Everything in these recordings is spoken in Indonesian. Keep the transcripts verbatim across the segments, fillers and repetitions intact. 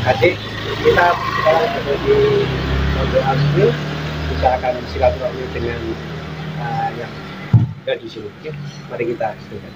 adik kita sekarang berada di Pondok Asmi, kita akan silaturahmi dengan uh, yang ada di sini. Oke, mari kita silakan.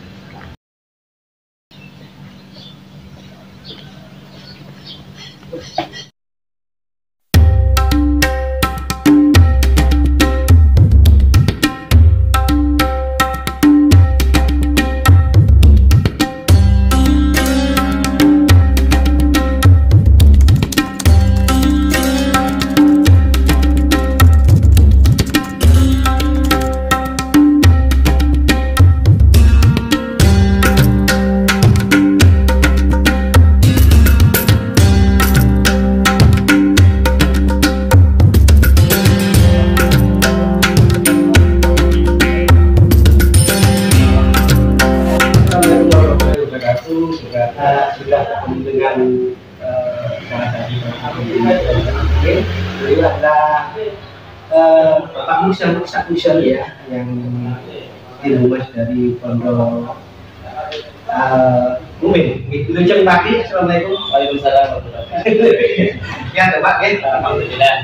Sudah ketemu dengan salah satu beliau adalah Bapak Musa Musa Musa ya, yang ilmuwan dari Pondok Mumin. Lujeng pagi, assalamualaikum. Waalaikumsalam warahmatullahi wabarakatuh. Ya, Bapak. Alhamdulillah.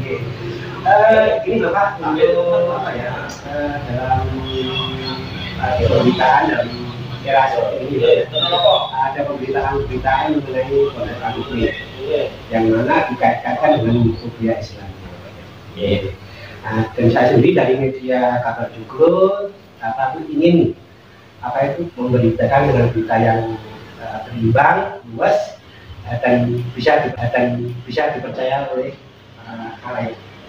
Ini Bapak untuk apa ya, dalam pemberitaan dari era ini ada pemberitaan-pemberitaan mengenai Pondok Al-Mumin yang mana dikaitkan dengan budaya Islam. Yeah. Nah, dan saya sendiri dari media kabar juga apa itu ingin apa itu memberitakan dengan berita yang uh, berimbang, luas uh, dan bisa dan bisa dipercaya oleh halayak.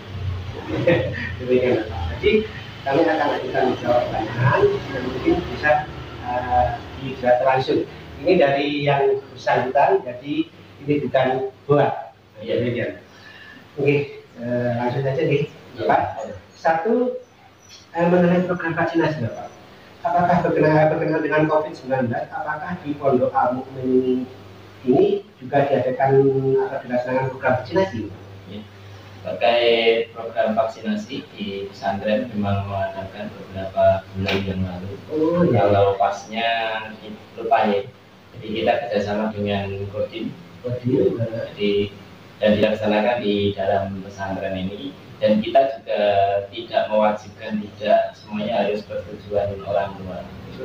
Demikian. Jadi kami akan lanjutkan menjawab pertanyaan dan mungkin bisa Uh, tidak langsung. Ini dari yang bersangkutan, jadi ini bukan buat. Ya, demikian. Oke, uh, langsung saja nih, Pak. Satu, uh, mengenai program vaksinasi, Pak. Apakah berkenaan, berkenaan dengan COVID sembilan belas? Apakah di Pondok Al-Mumin ini juga diadakan atau dilaksanakan program vaksinasi? Ya. Terkait program vaksinasi di pesantren memang mengadakan beberapa bulan yang lalu. Oh, ya. Kalau pasnya lupa ya. Jadi kita kerjasama dengan Kodim, Kodim jadi dan dilaksanakan di dalam pesantren ini. Dan kita juga tidak mewajibkan, tidak semuanya harus persetujuan orang tua.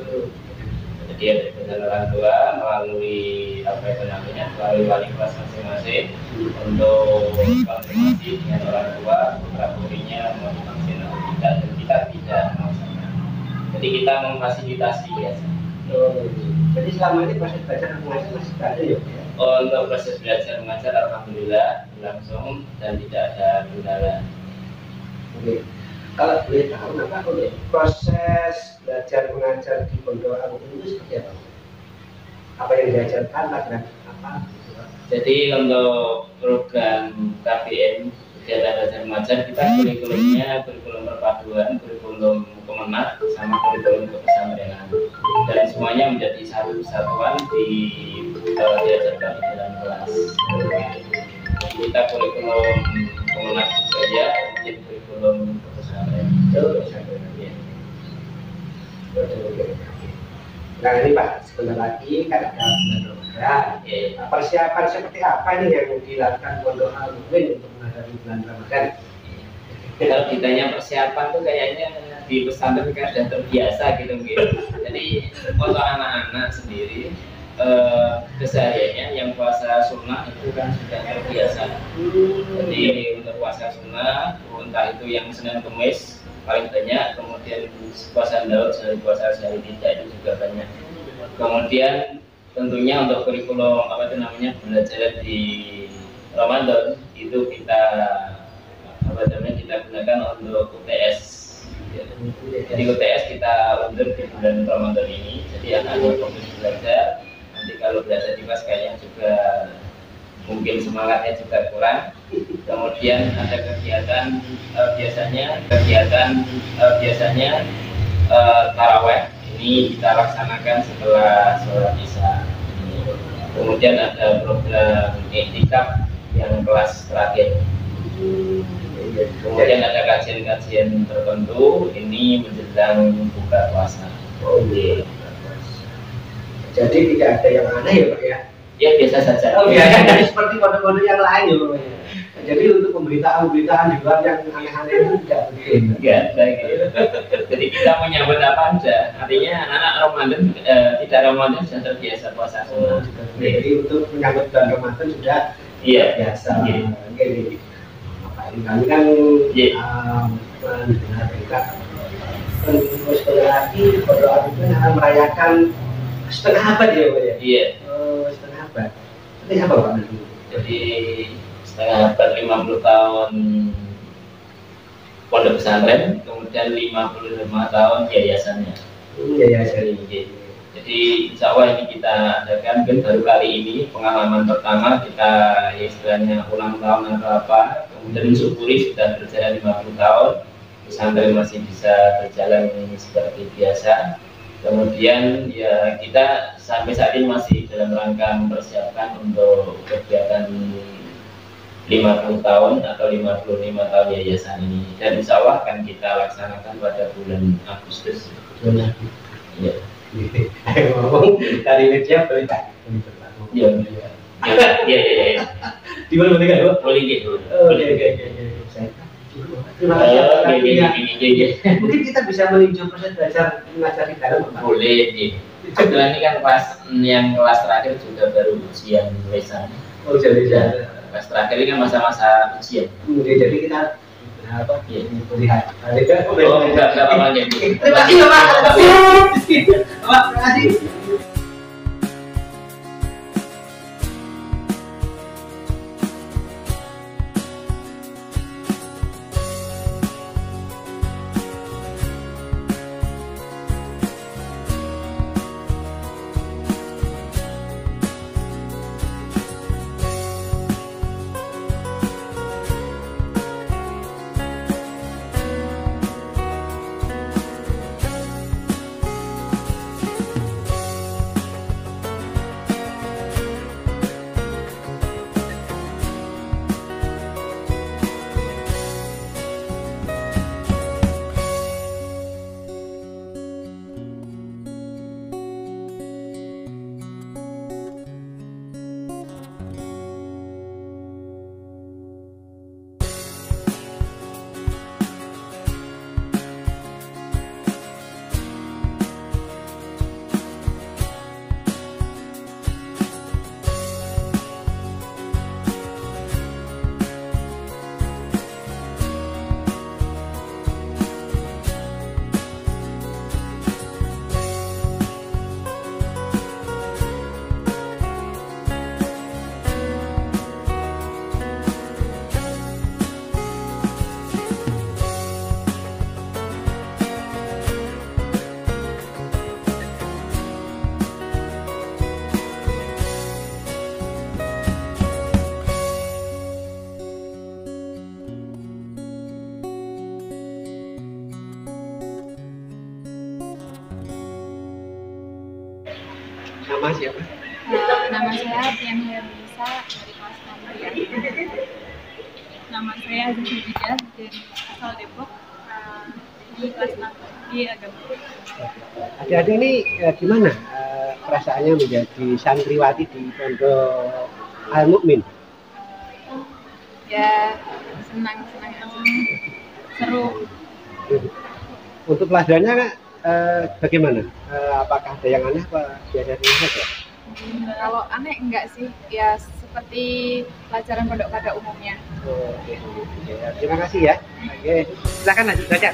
Jadi ada keputusan orang tua melalui apa itu namanya, melalui wali kelas masing-masing untuk konfirmasi dengan orang tua laboratorinya mau divaksin atau tidak, dan kita tidak melaksanakan. Jadi kita memfasilitasi biasa. Oh, jadi selama ini proses belajar mengajar masih ada ya? Oh, untuk proses belajar mengajar alhamdulillah berlangsung dan tidak ada kendala. Oke. Kalau boleh tahu, apa proses belajar mengajar di Pondok Al-Mumin itu seperti apa? Apa yang diajarkan, pelajaran apa? Jadi untuk program K B M kegiatan belajar mengajar kita kurikulumnya kurikulum perpaduan, kurikulum kemenak sama kurikulum kepesantrenan, dan semuanya menjadi satu kesatuan di uh, diajarkan di dalam kelas. Kita kurikulum kemenak juga ya, mungkin kurikulum kepesantrenan. Nah ini Pak, sebentar lagi kan ada bulan Ramadan. Nah, persiapan seperti apa nih yang dilakukan Pondok Al-Mumin untuk menghadapi bulan Ramadan? Kalau ditanya persiapan tuh kayaknya di pesantren kan sudah terbiasa gitu gitu. Jadi untuk anak-anak sendiri eh, kesehariannya yang puasa sunnah itu kan sudah terbiasa. Jadi untuk puasa sunnah, entah itu yang Senin Kemis paling banyak, kemudian puasa Daud, sehari puasa sehari tidak itu juga banyak. Kemudian tentunya untuk kurikulum apa itu namanya belajar di Ramadan itu kita apa namanya kita gunakan untuk U T S. Jadi U T S kita undur di bulan Ramadan ini. Jadi anak-anak fokus belajar. Nanti kalau belajar di kelas kayaknya juga mungkin semangatnya juga kurang. Kemudian ada kegiatan uh, biasanya kegiatan uh, biasanya uh, taraweh ini kita laksanakan setelah sholat isya. Kemudian ada program iktikaf yang kelas terakhir. Kemudian ada kajian-kajian tertentu ini menjelang buka puasa. Oh, iya. Jadi tidak ada yang aneh ya Pak ya? ya biasa saja. Oh biasa, jadi seperti kode-kode yang lain ya. Jadi untuk pemberitaan-pemberitaan di luar yang aneh-aneh itu tidak begitu. Enggak, kayak gitu. Jadi kita menyambut apa aja. Artinya anak Ramadan eh, tidak Ramadan sudah terbiasa puasa sunnah. Jadi untuk menyambut bulan Ramadan sudah iya biasa. Iya. Jadi kami kan mendengar berita terus lagi berdoa itu akan merayakan setengah abad ya Pak ya? Iya. Oh, setengah abad. Itu apa Pak? Jadi setengah abad lima puluh tahun pondok pesantren, kemudian lima puluh lima tahun yayasannya. Hmm, yayasan. Jadi, jadi insya Allah ini kita adakan mungkin baru kali ini pengalaman pertama kita ya istilahnya ulang tahun atau apa. Kemudian mensyukuri sudah berjalan lima puluh tahun, pesantren masih bisa berjalan seperti biasa. Kemudian ya kita sampai saat ini masih dalam rangka mempersiapkan untuk kegiatan lima puluh tahun atau lima puluh lima tahun yayasan ini, dan insya Allah akan kita laksanakan pada bulan Agustus. Iya. Ya. Ngomong dari media boleh tak? Iya. Iya, iya, iya. Di mana boleh nggak? Boleh gitu. Oke, oke, oke. Terima kasih atas waktunya. Mungkin kita bisa meninjau proses belajar mengajar di dalam. Boleh, gitu. Kebetulan ini kan kelas yang kelas terakhir juga baru ujian lesan. Oh, jadi kelas terakhir ini kan masa-masa ujian. Jadi kita apa? Iya. Melihat. Oh, enggak, enggak apa-apa gitu. Terima kasih Bapak. Bapak, terima kasih. Nama siapa? Uh, nama saya Tian Herlisa dari kelas enam ya. Nama saya Zubidah dari asal Depok, uh, di kelas enam di agama. Adik-adik ini eh, gimana eh, perasaannya menjadi santriwati di Pondok Al Mukmin? Ya senang-senang aja, seru. Untuk pelajarannya eh, bagaimana? Eh, apakah ada yang aneh apa biasa saja? Hmm, kalau aneh enggak sih, ya seperti pelajaran pondok pada umumnya. Oh, oke. Ya, terima kasih ya. Oke, silakan lanjut belajar.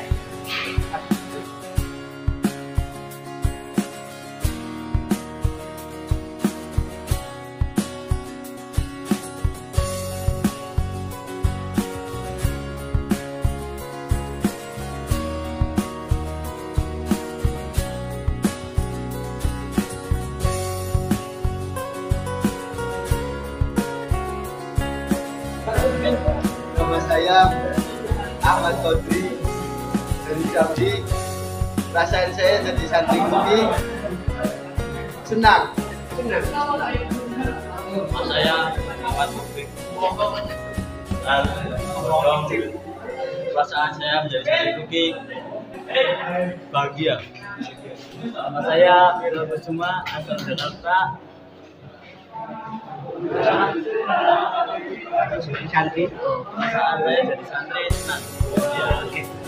Nama saya Ahmad Kodri dari Jambi. Perasaan saya jadi santri ini senang. Senang. Nama saya Ahmad Mufik. Dan perasaan saya menjadi santri Kuki bahagia. Nama saya Mirul Kusuma asal Jakarta. Jadi santri. Saat saya jadi santri senang. Ya, Oke.